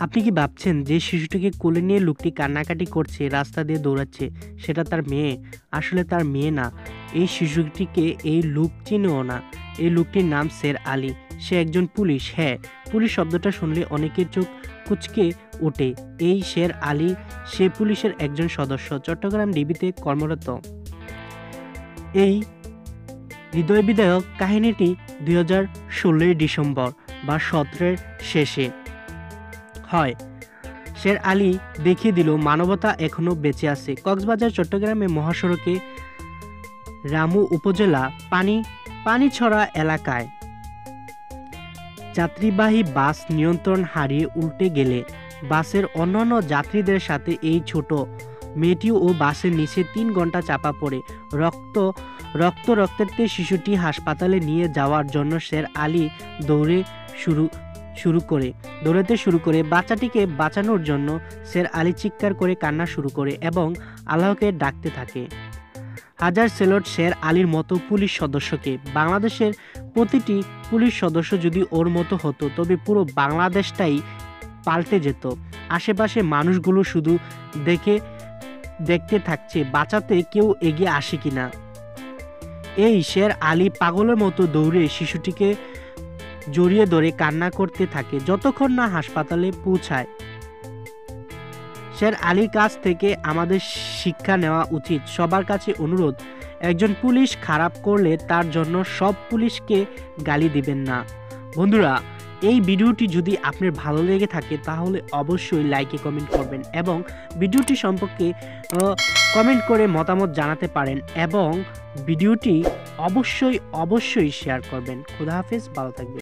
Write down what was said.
আপনি কি ভাবছেন যে শিশুটিকে কোলে নিয়ে লোকটি কান্নাকাটি করছে, রাস্তা দিয়ে দৌড়াচ্ছে, সেটা তার মেয়ে? আসলে তার মেয়ে না। এই শিশুটিকে এই লোক চিনেও না। এই লোকটির নাম শের আলী। সে একজন পুলিশ। হ্যাঁ, পুলিশ শব্দটা শুনলে অনেকের চোখ কুঁচকে ওঠে। এই শের আলী সে পুলিশের একজন সদস্য, চট্টগ্রাম ডিবিতে কর্মরত। এই হৃদয় বিদারক কাহিনীটি 2016 ডিসেম্বর বা 17-এর শেষে হয়। শের আলী দেখিয়ে দিল মানবতা এখনো বেঁচে আছে। কক্সবাজার চট্টগ্রামে মহাসড়কে রামু উপজেলা পানিছড়া এলাকায় যাত্রীবাহী বাস নিয়ন্ত্রণ হারিয়ে উল্টে গেলে বাসের অন্যান্য যাত্রীদের সাথে এই ছোট মেয়েটিও বাসের নিচে 3 ঘন্টা চাপা পড়ে রক্তাক্ত শিশুটি হাসপাতালে নিয়ে যাওয়ার জন্য শের আলী দৌড়াতে শুরু করে বাচ্চাটিকে বাঁচানোর জন্য শের আলী চিৎকার করে কান্না শুরু করে এবং আল্লাহকে ডাকতে থাকে। হাজার সেলট শের আলীর মতো পুলিশ সদস্যকে। বাংলাদেশের প্রতিটি পুলিশ সদস্য যদি ওর মতো হতো তবে পুরো বাংলাদেশটাই পাল্টে যেত। আশেপাশে মানুষগুলো শুধু দেখতে থাকছে বাঁচাতে কেউ এগিয়ে আসে কিনা। এই শের আলী পাগলের মতো দৌড়ে শিশুটিকে জড়িয়ে ধরে কান্না করতে থাকে যতক্ষণ না হাসপাতালে পৌঁছায়। শের আলীর কাছ থেকে আমাদের শিক্ষা নেওয়া উচিত। সবার কাছে অনুরোধ, একজন পুলিশ খারাপ করলে তার জন্য সব পুলিশকে গালি দিবেন না। বন্ধুরা, এই ভিডিওটি যদি আপনার ভালো লেগে থাকে তাহলে অবশ্যই লাইকে কমেন্ট করবেন এবং ভিডিওটি সম্পর্কে কমেন্ট করে মতামত জানাতে পারেন এবং ভিডিওটি অবশ্যই শেয়ার করবেন। খোদা হাফেজ, ভালো থাকবেন।